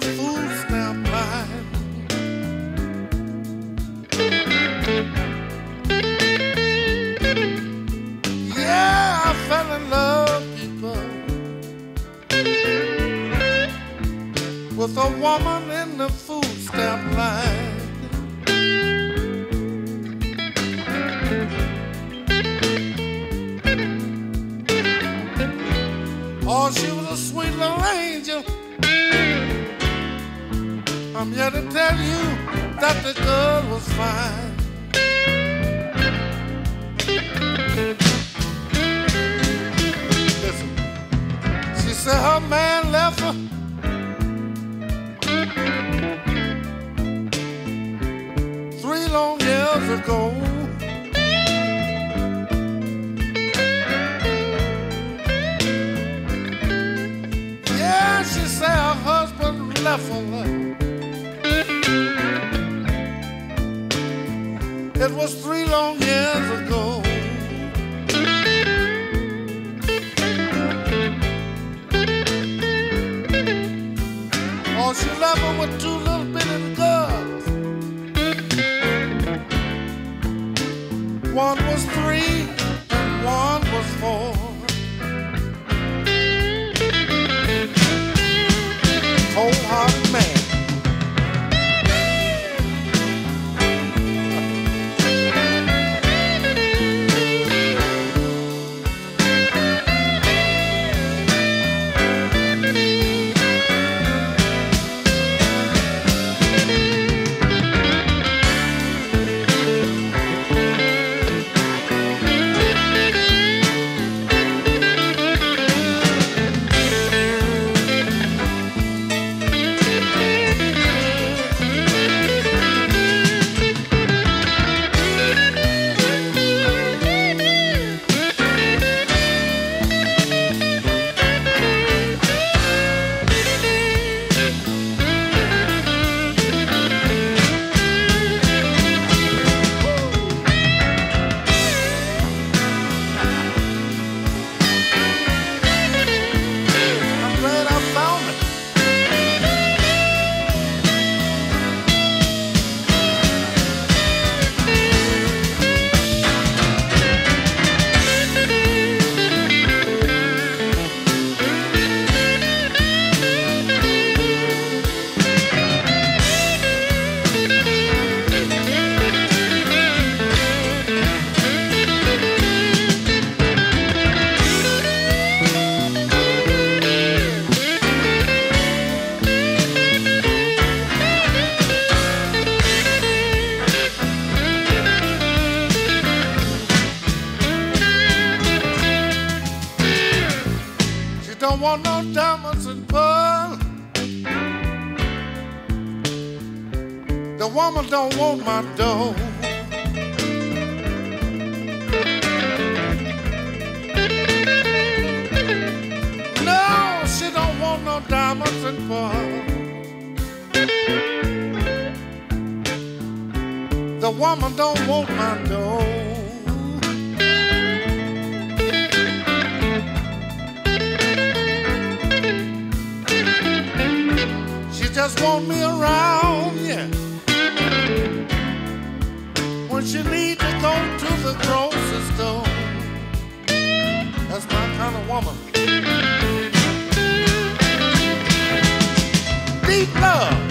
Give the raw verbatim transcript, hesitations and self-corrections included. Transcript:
the food stamp line. Yeah, I fell in love, people, with a woman in the food stamp line. Oh, she was a sweet little angel. I'm here to tell you that the girl was fine. Listen, she said her man left her three long years ago. Yeah, she said her husband left her. It was three long years ago. Oh, she left her with two little bitty girls. One was three and one was four. Cold-hearted man. Don't want no diamonds and pearls. The woman don't want my dough. No, she don't want no diamonds and pearls. The woman don't want my dough. Just want me around, yeah, when she need to go to the grocery store. That's my kind of woman. Deep love.